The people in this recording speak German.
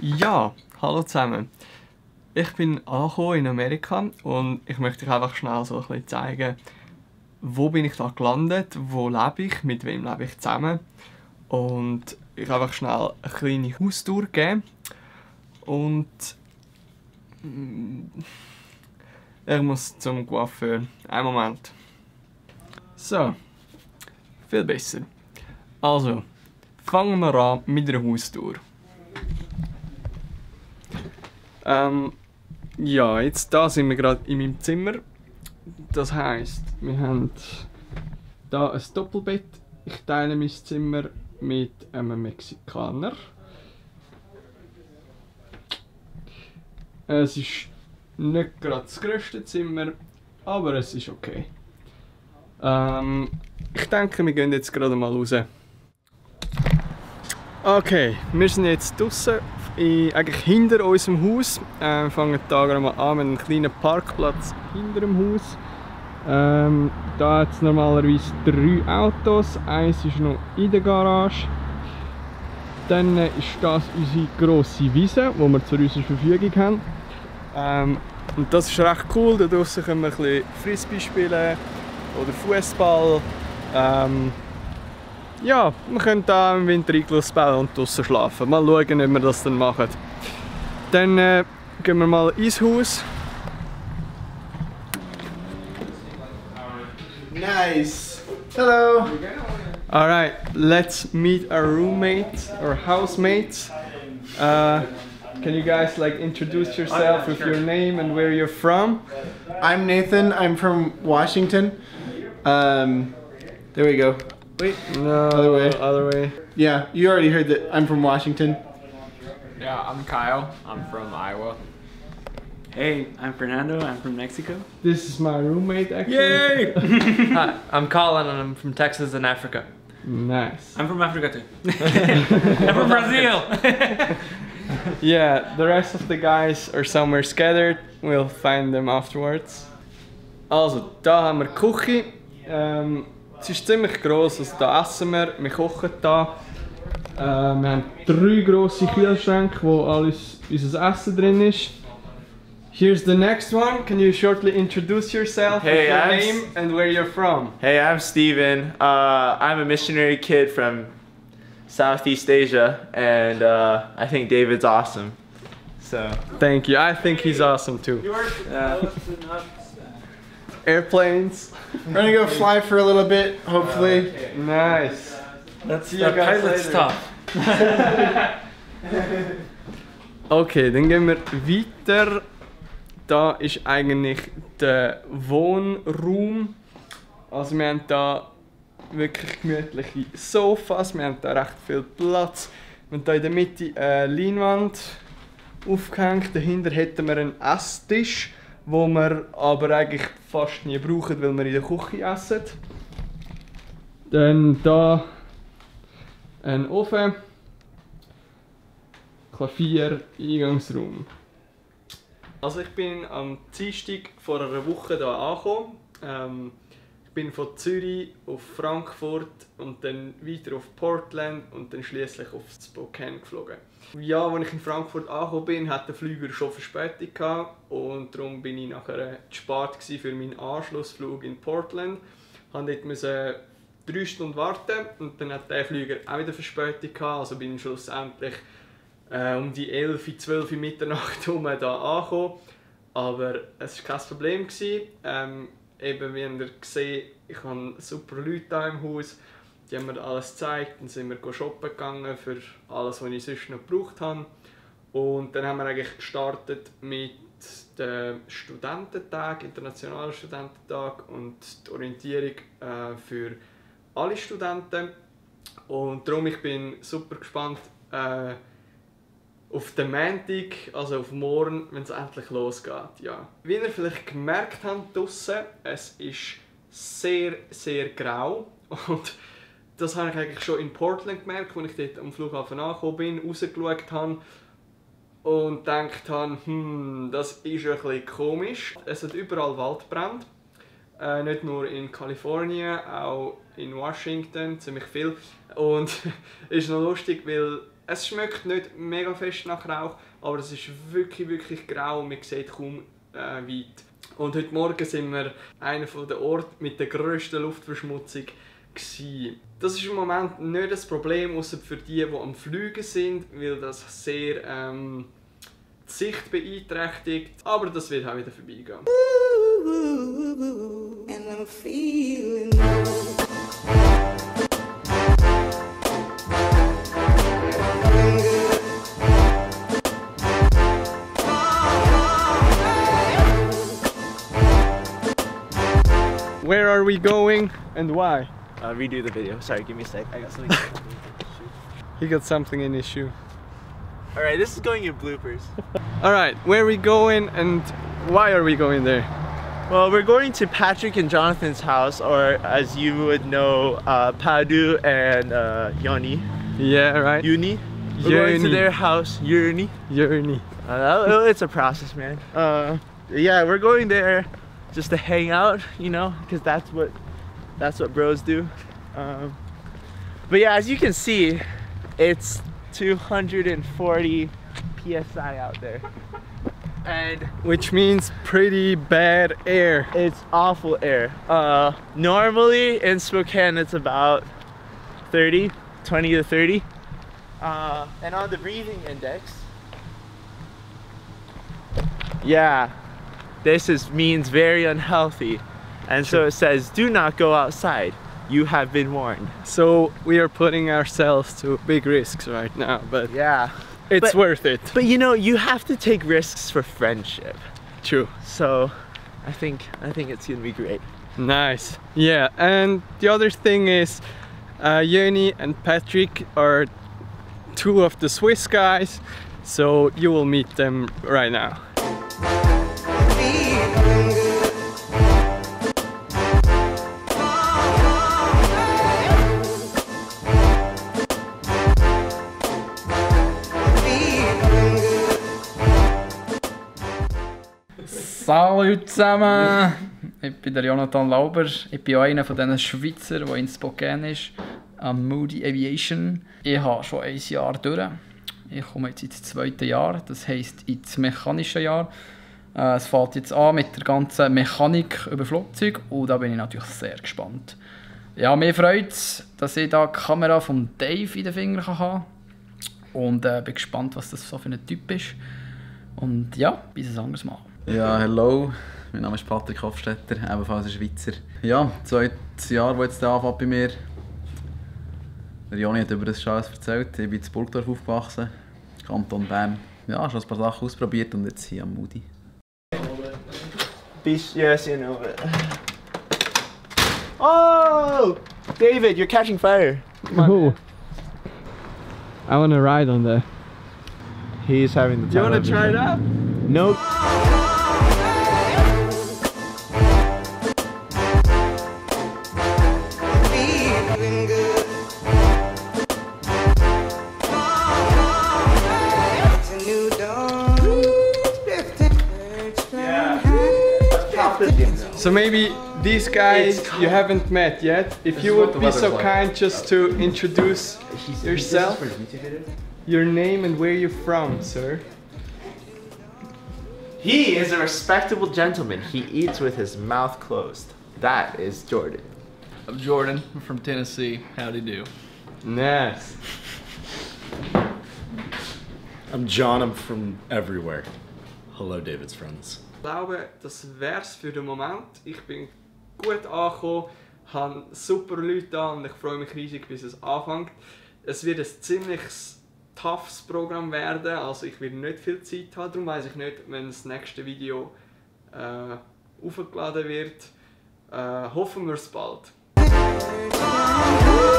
Ja, hallo zusammen. Ich bin angekommen in Amerika und ich möchte euch einfach schnell so ein bisschen zeigen, wo bin ich da gelandet, wo lebe ich, mit wem lebe ich zusammen und ich einfach schnell eine kleine Haustour geben und ich muss zum Coiffeur. Einen Moment. So, viel besser. Also, fangen wir an mit der Haustour. Ja, jetzt da sind wir gerade in meinem Zimmer. Das heisst, wir haben da ein Doppelbett. Ich teile mein Zimmer mit einem Mexikaner. Es ist nicht gerade das grösste Zimmer, aber es ist okay. Ich denke, wir gehen jetzt gerade mal raus. Okay, wir sind jetzt draußen, eigentlich hinter unserem Haus. Wir fangen da gerade mal an mit einem kleinen Parkplatz hinter dem Haus. Da hat es normalerweise 3 Autos, eins ist noch in der Garage. Dann ist das unsere grosse Wiese, die wir zu unserer Verfügung haben. Und das ist recht cool, da draussen können wir ein bisschen Frisbee spielen oder Fußball. Ja, wir können da im Winter Eingelass bauen und draussen schlafen. Mal schauen, ob wir das dann machen. Dann gehen wir mal ins Haus. Nice. Hello. Alright, let's meet our roommates or housemates. Can you guys like introduce yourself with your name and where you're from? I'm Nathan. I'm from Washington. There we go. Wait. No, other way. Yeah, you already heard that I'm from Washington. Yeah, I'm Kyle. I'm from Iowa. Hey, I'm Fernando. I'm from Mexico. This is my roommate actually. Yay! Hi, I'm Colin and I'm from Texas and Africa. Nice. I'm from Africa too. I'm from Brazil! Yeah, the rest of the guys are somewhere scattered. We'll find them afterwards. Also, da haben wir die Küche. Es ist ziemlich gross, also da essen wir kochen da. Wir haben 3 grosse Kühlschränke, wo alles unser Essen drin ist. Here's the next one. Can you shortly introduce yourself, Hey, your I'm name and where you're from? Hey, I'm Steven. I'm a missionary kid from Southeast Asia, and I think David's awesome. So. Thank you. I think he's awesome too. Airplanes. We're gonna go fly for a little bit, hopefully. Nice. That's See you guys pilot's later. tough. Okay, dann gehen wir weiter. Da ist eigentlich der Wohnraum. Also wir haben da wirklich gemütliche Sofas, wir haben da recht viel Platz. Wir haben da in der Mitte eine Leinwand aufgehängt. Dahinter hätten wir einen Esstisch, den wir aber eigentlich fast nie brauchen, weil wir in der Küche essen. Dann da ein Ofen, Klavier, Eingangsraum. Also ich bin am Dienstag vor einer Woche hier angekommen. Ich bin von Zürich auf Frankfurt und dann weiter auf Portland und dann schließlich auf Spokane geflogen. Ja, als ich in Frankfurt angekommen bin, hatte der Flüger schon Verspätung gehabt und darum bin ich nachher zu spät für meinen Anschlussflug in Portland. Ich musste dort 3 Stunden warten und dann hat der Flüger auch wieder Verspätung gehabt, also bin ich schlussendlich um die 11, 12 Mitternacht hier angekommen. Aber es war kein Problem. Eben, wie ihr gesehen, ich habe super Leute hier im Haus. Die haben mir alles gezeigt. Dann sind wir shoppen gegangen für alles, was ich sonst noch gebraucht habe. Und dann haben wir eigentlich gestartet mit dem Studententag, Internationalen Studententag und die Orientierung für alle Studenten. Und darum ich bin super gespannt auf den Montag, also auf morgen, wenn es endlich losgeht. Ja. Wie ihr vielleicht gemerkt habt draussen, es ist sehr, sehr grau. Und das habe ich eigentlich schon in Portland gemerkt, als ich dort am Flughafen angekommen bin, rausgeschaut habe und gedacht habe, das ist ein bisschen komisch. Es hat überall Waldbrände. Nicht nur in Kalifornien, auch in Washington, ziemlich viel. Und es ist noch lustig, weil Es schmeckt nicht mega fest nach Rauch, aber es ist wirklich grau und man sieht kaum weit. Und heute Morgen sind wir einer der Orte mit der grössten Luftverschmutzung gewesen. Das ist im Moment nicht das Problem, außer für die am Fliegen sind, weil das sehr die Sicht beeinträchtigt. Aber das wird auch wieder vorbeigehen. And I'm feeling Where are we going and why? Redo the video. Sorry, give me a sec. I got something. He got something in his shoe. Alright, this is going in bloopers. Alright, where are we going and why are we going there? Well, we're going to Patrick and Jonathan's house, or as you would know, Padu and Yoni. Yeah, right? Uni. We're going to their house, Uni. Journey. It's a process, man. Yeah, we're going there just to hang out, you know, because that's what bros do. But yeah, as you can see, it's 240 psi out there, and Which means pretty bad air. it's awful air. Normally in Spokane it's about 20 to 30, and on the breathing index, yeah, this means very unhealthy, and so it says do not go outside, you have been warned. So we are putting ourselves to big risks right now, but Yeah, it's worth it. but you know, you have to take risks for friendship, True. so I think it's gonna be great. Nice. Yeah, and the other thing is Yoni and Patrick are two of the Swiss guys, so you will meet them right now. Salut zusammen! Ich bin der Jonathan Lauber. Ich bin auch einer von diesen Schweizer, der in Spokane ist, am Moody Aviation. Ich habe schon ein Jahr durch. Ich komme jetzt ins zweite Jahr, das heisst ins mechanische Jahr. Es fängt jetzt an mit der ganzen Mechanik über Flugzeuge und da bin ich natürlich sehr gespannt. Ja, mir freut es, dass ich da die Kamera von Dave in den Fingern haben kann. Und bin gespannt, was das so für ein Typ ist. Und ja, bis ein anderes Mal. Ja, hallo, mein Name ist Patrick Hofstetter, ebenfalls ein Schweizer. Ja, zweites Jahr, das jetzt anfängt bei mir. Der Joni hat über das schon alles erzählt. Ich bin in Burgdorf aufgewachsen, Kanton Bern. Ja, schon ein paar Sachen ausprobiert und jetzt hier am Moody. Yes, you know it. Oh, David, you're catching fire. Cool. I want to ride on that. He's having the Do you time. want to try it out? Nope. feeling good. It's a new dawn. Drifting birds flying high. So maybe these guys you haven't met yet. If you would be so kind just to introduce yourself, your name and where you're from, sir. He is a respectable gentleman. He eats with his mouth closed. That is Jordan. I'm Jordan. I'm from Tennessee. Howdy do. Nice. I'm John, I'm from everywhere. Hello, David's friends. Ich glaube, das wär's für den Moment. Ich bin gut angekommen, habe super Leute da und ich freue mich riesig, bis es anfängt. Es wird ein ziemlich toughes Programm werden, also ich werde nicht viel Zeit haben, darum weiss ich nicht, wenn das nächste Video aufgeladen wird. Hoffen wir es bald. Birds flying high.